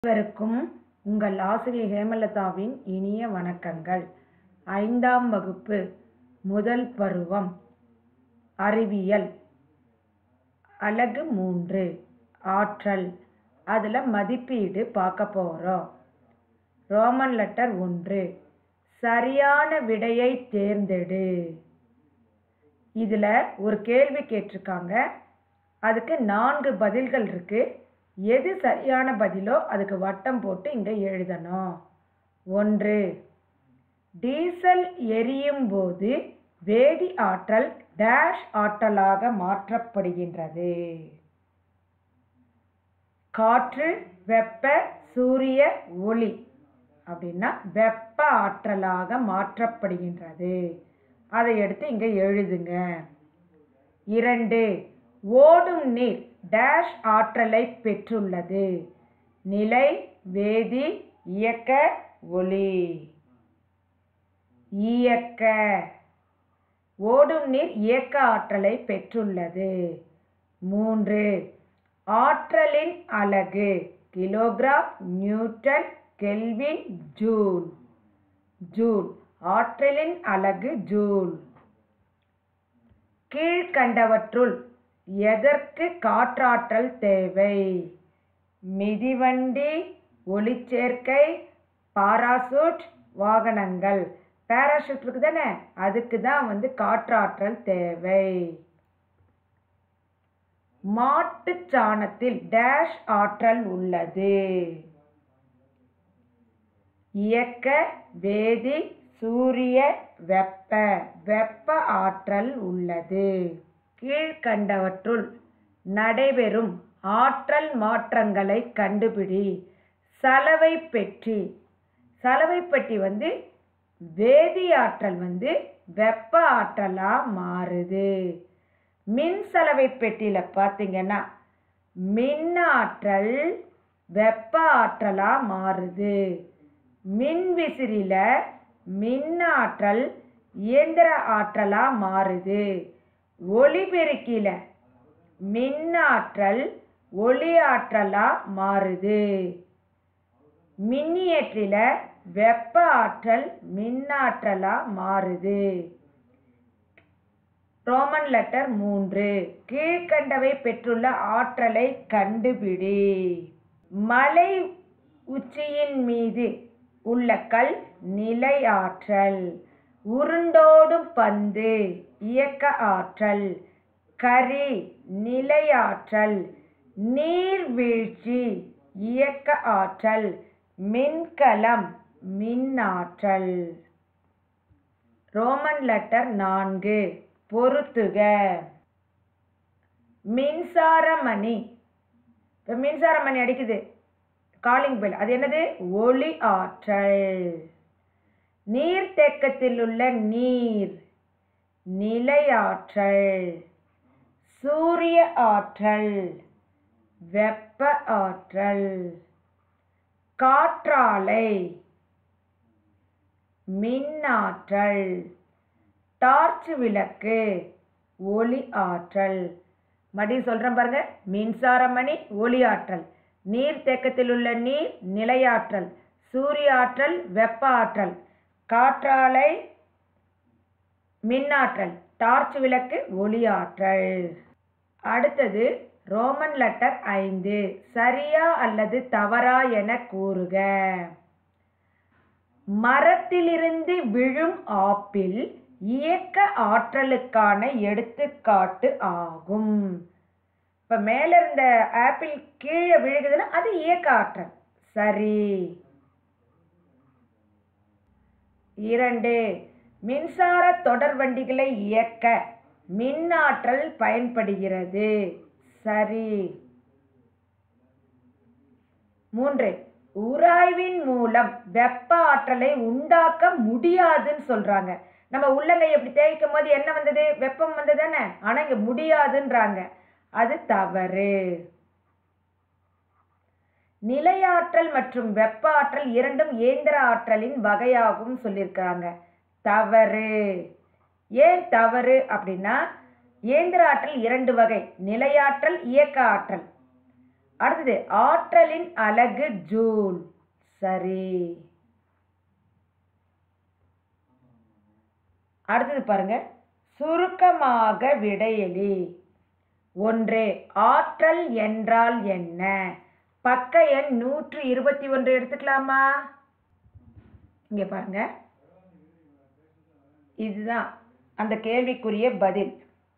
அனைவருக்கும் உங்கள் ஆசிரியர் ஹேமலதாவின் இனிய வணக்கங்கள். 5ஆம் வகுப்பு முதல் பருவம் அறிவியல் அலகு 3 ஆற்றல். அதில் மதிப்பீடு பார்க்க போகிறோம். ரோமன் லெட்டர் 1 சரியான விடையை தேர்ந்தெடு. இதில் ஒரு கேள்வி கேட்டிருக்காங்க. அதுக்கு 4 பதில்கள் இருக்குது. எது சரியான பதிலோ அதுக்கு வட்டம் போட்டு இங்கே எழுதணும். 1 டீசல் எரியும் போது வேதி ஆற்றல் டேஷ் ஆற்றலாக மாற்றப்படுகின்றது. காற்று, வெப்ப, சூரிய ஒளி அப்படின்னா வெப்ப ஆற்றலாக மாற்றப்படுகின்றது. அதை எடுத்து இங்கே எழுதுங்க. 2 ஓடும் நீர் டேஷ் ஆற்றலை பெற்றுள்ளது. நிலை, வேதி, இயக்க, ஒளி. இயக்க. ஓடும் நீர் இயக்க ஆற்றலை பெற்றுள்ளது. 3 ஆற்றலின் அலகு kilogram, newton, kelvin, joule. Joule. ஆற்றலின் அலகு ஜூல். கீழ்கண்டவற்றுள் எதற்கு காற்றாற்றல் தேவை? மிதிவண்டி, ஒளிச்சேர்க்கை, பாராசூட், வாகனங்கள். பாராசூட் இருக்கு தானே, அதுக்கு தான் காற்றாற்றல் தேவை. மாட்டுச் சாணத்தில் டேஷ் ஆற்றல் உள்ளது. இயக்க, வேதி, சூரிய, வெப்ப ஆற்றல் உள்ளது. கீழ்கண்டவற்றுள் நடைபெறும் ஆற்றல் மாற்றங்களை கண்டுபிடி. சலவை பெட்டி. சலவை பெட்டி வேதி ஆற்றல் வெப்ப ஆற்றலாக மாறுது. மின் சலவை பெட்டியில் பார்த்தீங்கன்னா மின் ஆற்றல் வெப்ப ஆற்றலாக மாறுது. மின் விசிறியில் மின் ஆற்றல் இயந்திர ஆற்றலாக மாறுது. ஒளிபெருக்கில மின்னாற்றல் ஒளி ஆற்றலாக மாறுது. மின்னியற்றில வெப்ப ஆற்றல் மின்னாற்றலாக மாறுது. ரோமன் லெட்டர் 3 கீழ்கண்டவை பெற்றுள்ள ஆற்றலை கண்டுபிடி. மலை உச்சியின் மீது உள்ள கல் நிலை ஆற்றல். உருண்டோடும் பந்து இயக்க ஆற்றல். கரி நிலை ஆற்றல். நீர்வீழ்ச்சி இயக்க ஆற்றல். மின்கலம் மின்னாற்றல். ரோமன் லெட்டர் 4 பொருத்துக. மின்சாரமணி. இப்போ மின்சாரமணி அடிக்குது, காலிங் பெல், அது என்னது? ஒளி ஆற்றல். நீர்த்தேக்கத்தில் உள்ள நீர் நிலை ஆற்றல். சூரிய ஆற்றல் வெப்ப ஆற்றல். காற்றாலை மின்னாற்றல். டார்ச் விளக்கு ஒளி ஆற்றல். மறுபடியும் சொல்றேன் பாருங்க. மின்சாரமணி ஒளி ஆற்றல். நீர்த்தேக்கத்தில் உள்ள நீர் நிலையாற்றல். சூரிய ஆற்றல் வெப்ப ஆற்றல். காற்றாலை மின்னாற்றல். டார்ச் விளக்கு ஒளி ஆற்றல். அடுத்தது ரோமன் லெட்டர் 5 சரியா அல்லது தவறா என கூறுக. மரத்திலிருந்து விழும் ஆப்பிள் இயக்க ஆற்றலுக்கான எடுத்துக்காட்டு ஆகும். இப்போ மேலே இருந்த ஆப்பிள் கீழே விழுகுதுன்னா அது இயக்க ஆற்றல். சரி. 2 மின்சார தொடர் வண்டிகளை இயக்க மின்னாற்றல் பயன்படுகிறது. சரி. 3 உராய்வின் மூலம் வெப்ப ஆற்றலை உண்டாக்க முடியாதுன்னு சொல்றாங்க. நம்ம உள்ளங்கை எப்படி தேய்க்கும் போது என்ன வந்தது? வெப்பம் வந்ததுதானே. ஆனா இங்க முடியாதுன்றாங்க. அது தவறு. நிலையாற்றல் மற்றும் வெப்ப ஆற்றல் இரண்டும் இயந்திர ஆற்றலின் வகையாகும் சொல்லியிருக்காங்க. தவறு. ஏன் தவறு அப்படின்னா இயந்திர ஆற்றல் 2 வகை, நிலையாற்றல், இயக்க ஆற்றல். அடுத்தது ஆற்றலின் அலகு ஜூல். சரி. அடுத்தது பாருங்க, சுருக்கமாக விடையெளி. 1. ஆற்றல் என்றால் என்ன? பக்க எண் 121 எடுத்துக்கலாமா? இங்க பாருங்க, இதுதான் அந்த கேள்விக்குரிய பதில்.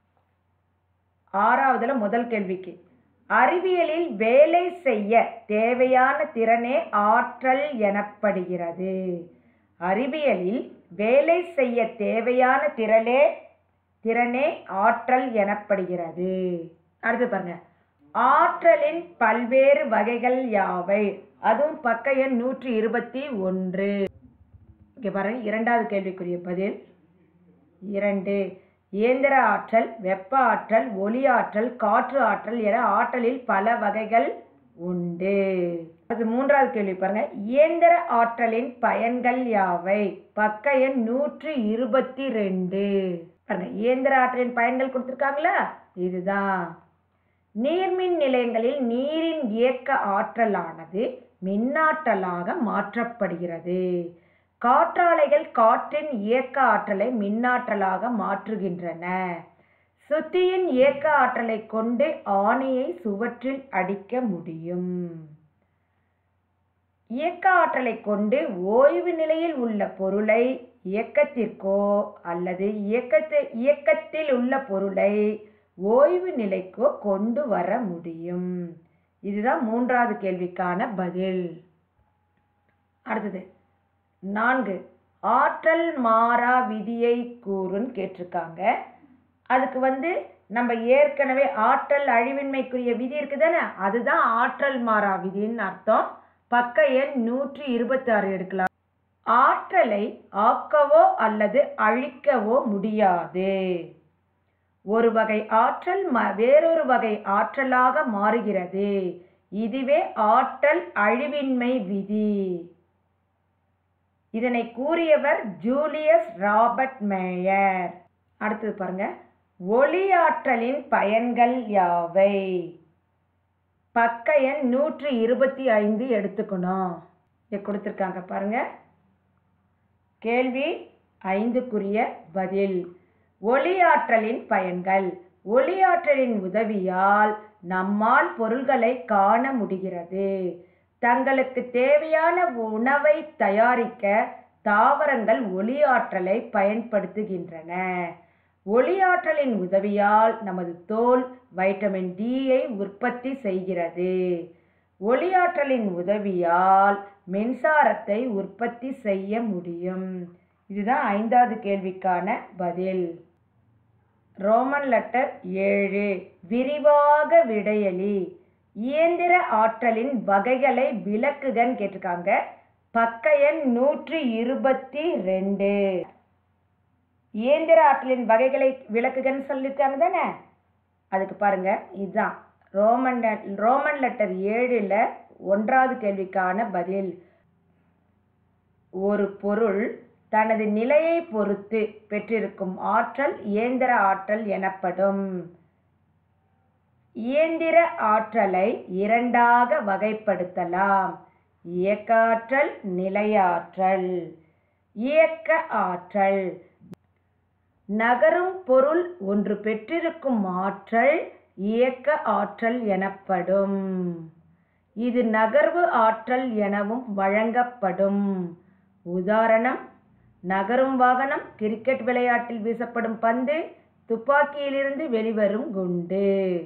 6வதுல முதல் கேள்விக்கு, அறிவியலில் வேலை செய்ய தேவையான திறனே ஆற்றல் எனப்படுகிறது. அறிவியலில் வேலை செய்ய தேவையான திறனே ஆற்றல் எனப்படுகிறது. அடுத்து பாருங்க, ஆற்றலின் பல்வேறு வகைகள் யாவை? அதுவும் பக்க எண் 121. இங்க பாருங்க, 2வது கேள்விக்குரிய பதில். 2. இயந்திர ஆற்றல், வெப்ப ஆற்றல், ஒளி ஆற்றல், காற்று ஆற்றல் என ஆற்றலில் பல வகைகள் உண்டு. அது 3வது கேள்வி பாருங்க, இயந்திர ஆற்றலின் பயன்கள் யாவை? பக்க எண் 122. பாருங்க, இயந்திர ஆற்றலின் பயன்கள் கொடுத்திருக்காங்களா? இதுதான். நீர்மின் நிலையங்களில் நீரின் இயக்க ஆற்றலானது மின்னாற்றலாக மாற்றப்படுகிறது. காற்றாலைகள் காற்றின் இயக்க ஆற்றலை மின்னாற்றலாக மாற்றுகின்றன. சுத்தியின் இயக்க ஆற்றலை கொண்டு ஆணியை சுவற்றில் அடிக்க முடியும். இயக்க ஆற்றலை கொண்டு ஓய்வு நிலையில் உள்ள பொருளை இயக்கத்திற்கோ அல்லது இயக்கத்தில் உள்ள பொருளை ஓய்வு நிலைக்கோ கொண்டு வர முடியும். இதுதான் 3வது கேள்விக்கான பதில். அடுத்தது 4. ஆற்றல் மாறா விதியை கூறுன்னு கேட்டிருக்காங்க. அதுக்கு நம்ம ஏற்கனவே ஆற்றல் அழிவின்மைக்குரிய விதி இருக்குதானே, அதுதான் ஆற்றல் மாறா விதின்னு அர்த்தம். பக்க எண் 126 எடுக்கலாம். ஆற்றலை ஆக்கவோ அல்லது அழிக்கவோ முடியாது. ஒரு வகை ஆற்றல் வேறொரு வகை ஆற்றலாக மாறுகிறது. இதுவே ஆற்றல் அழிவின்மை விதி. இதனை கூறியவர் ஜூலியஸ் ராபர்ட் மேயர். அடுத்தது பாருங்க, ஒளி ஆற்றலின் பயன்கள் யாவை? பக்க எண் 125 எடுத்துக்கணும். இதை கொடுத்துருக்காங்க பாருங்க. கேள்வி 5க்குரிய பதில். ஒளி ஆற்றலின் பயன்கள். ஒளி ஆற்றலின் உதவியால் நம்மால் பொருள்களை காண முடிகிறது. தங்களுக்கு தேவையான உணவை தயாரிக்க தாவரங்கள் ஒளி ஆற்றலை பயன்படுத்துகின்றன. ஒளி ஆற்றலின் உதவியால் நமது தோல் வைட்டமின் டியை உற்பத்தி செய்கிறது. ஒளி ஆற்றலின் உதவியால் மின்சாரத்தை உற்பத்தி செய்ய முடியும். இதுதான் 5வது கேள்விக்கான பதில். Roman letter 7. விரிவாக விடையளி. இயந்திர ஆற்றலின் வகைகளை விளக்குகன்னு கேட்டிருக்காங்க. பக்க எண் 122. இயந்திர ஆற்றலின் வகைகளை விளக்குகன்னு சொல்லியிருக்காங்க தானே, அதுக்கு பாருங்க, இதுதான் ரோமன் லெட்டர் 7ல் 1வது கேள்விக்கான பதில். ஒரு பொருள் தனது நிலையை பொறுத்து பெற்றிருக்கும் ஆற்றல் இயந்திர ஆற்றல் எனப்படும். இயந்திர ஆற்றலை 2ஆக வகைப்படுத்தலாம். இயக்க ஆற்றல், நிலையாற்றல். இயக்க ஆற்றல் நகரும் பொருள் ஒன்று பெற்றிருக்கும் ஆற்றல் இயக்க ஆற்றல் எனப்படும். இது நகர்வு ஆற்றல் எனவும் வழங்கப்படும். உதாரணம், நகரும் வாகனம், கிரிக்கெட் விளையாட்டில் வீசப்படும் பந்து, துப்பாக்கியிலிருந்து வெளிவரும் குண்டு.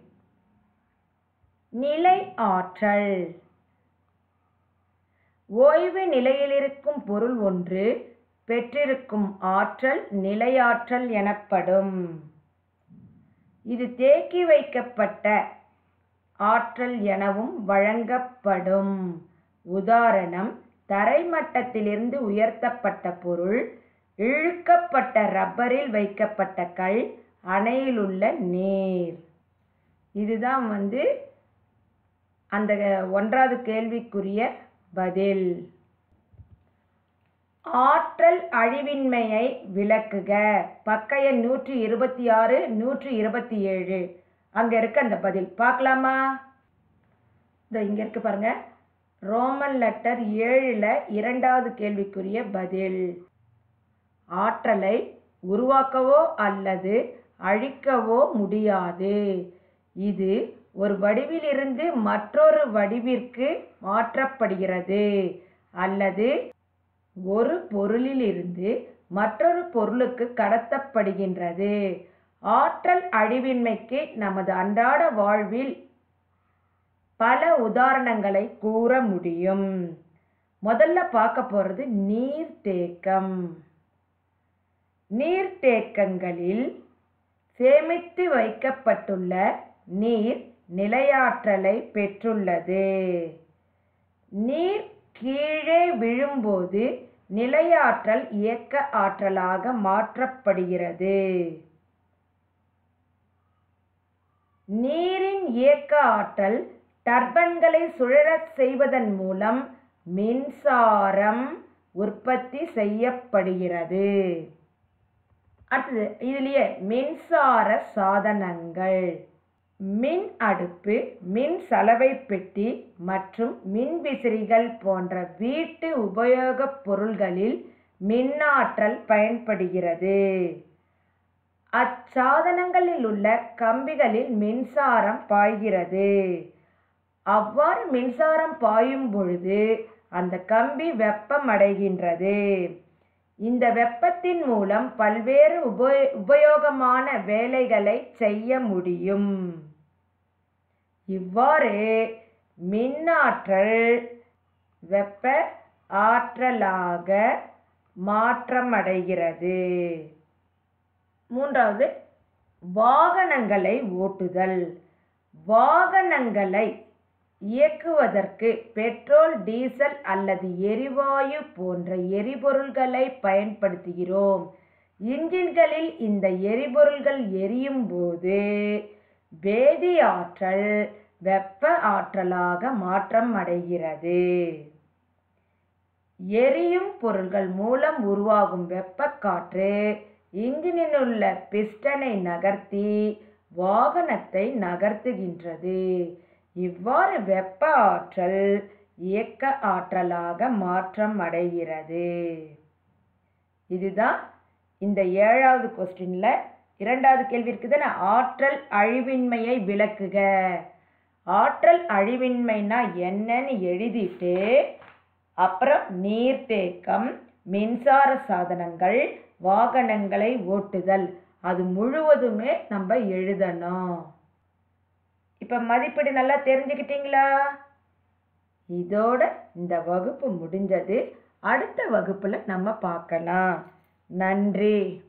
நிலை ஆற்றல். ஓய்வு நிலையிலிருக்கும் பொருள் ஒன்று பெற்றிருக்கும் ஆற்றல் நிலையாற்றல் எனப்படும். இது தேக்கி வைக்கப்பட்ட ஆற்றல் எனவும் வழங்கப்படும். உதாரணம், தரைமட்டத்திலிருந்து உயர்த்தப்பட்ட பொருள், இழுக்கப்பட்ட ரப்பரில் வைக்கப்பட்ட கல், அணையில் உள்ள நீர். இதுதான் அந்த 1வது கேள்விக்குரிய பதில். ஆற்றல் அழிவின்மையை விளக்குக. பக்க எண் 126, 127. அங்க இருக்க அந்த பதில் பார்க்கலாமா? இங்கே இருக்கு பாருங்க. ரோமன் லெட்டர் 7ல் 2வது கேள்விக்குரிய பதில். ஆற்றலை உருவாக்கவோ அல்லது அழிக்கவோ முடியாது. இது ஒரு வடிவிலிருந்து மற்றொரு வடிவிற்கு மாற்றப்படுகிறது அல்லது ஒரு பொருளிலிருந்து மற்றொரு பொருளுக்கு கடத்தப்படுகின்றது. ஆற்றல் அழிவின்மைக்கு நமது அன்றாட வாழ்வில் பல உதாரணங்களை கூற முடியும். முதல்ல பார்க்க போகிறது நீர்த்தேக்கம். நீர்த்தேக்கங்களில் சேமித்து வைக்கப்பட்டுள்ள நீர் நிலையாற்றலை பெற்றுள்ளது. நீர் கீழே விழும்போது நிலையாற்றல் இயக்க ஆற்றலாக மாற்றப்படுகிறது. நீரின் இயக்க ஆற்றல் டர்பன்களை சுழறச் செய்வதன் மூலம் மின்சாரம் உற்பத்தி செய்யப்படுகிறது. அடுத்தது இதுலேயே மின்சார சாதனங்கள். மின் அடுப்பு, மின் சலவை பெட்டி மற்றும் மின்விசிறிகள் போன்ற வீட்டு உபயோகப் பொருள்களில் மின்னாற்றல் பயன்படுகிறது. அச்சாதனங்களில் உள்ள கம்பிகளில் மின்சாரம் பாய்கிறது. அவ்வாறு மின்சாரம் பாயும் பொழுது அந்த கம்பி வெப்பமடைகின்றது. இந்த வெப்பத்தின் மூலம் பல்வேறு உபயோகமான வேலைகளை செய்ய முடியும். இவ்வாறு மின்னாற்றல் வெப்ப ஆற்றலாக மாற்றமடைகிறது. மூன்றாவது, வாகனங்களை ஓட்டுதல். வாகனங்களை இயக்குவதற்கு பெட்ரோல், டீசல் அல்லது எரிவாயு போன்ற எரிபொருள்களை பயன்படுத்துகிறோம். இன்ஜின்களில் இந்த எரிபொருள்கள் எரியும் போது வேதி ஆற்றல் வெப்ப ஆற்றலாக மாற்றம் அடைகிறது. எரியும் பொருள்கள் மூலம் உருவாகும் வெப்பக்காற்று இன்ஜினிலுள்ள பிஸ்டனை நகர்த்தி வாகனத்தை நகர்த்துகின்றது. இவ்வாறு வெப்ப ஆற்றல் இயக்க ஆற்றலாக மாற்றம் அடைகிறது. இதுதான் இந்த 7வது கொஸ்டின்ல 2வது கேள்வி இருக்குதுன்னா, ஆற்றல் அழிவின்மையை விளக்குக. ஆற்றல் அழிவின்மைனா என்னன்னு எழுதிட்டு அப்புறம் நீர்த்தேக்கம், மின்சார சாதனங்கள், வாகனங்களை ஓட்டுதல் அது முழுவதுமே நம்ம எழுதணும். இப்போ மதிப்பீடு நல்லா தெரிஞ்சுக்கிட்டீங்களா? இதோட இந்த வகுப்பு முடிஞ்சது. அடுத்த வகுப்புல நம்ம பார்க்கலாம். நன்றி.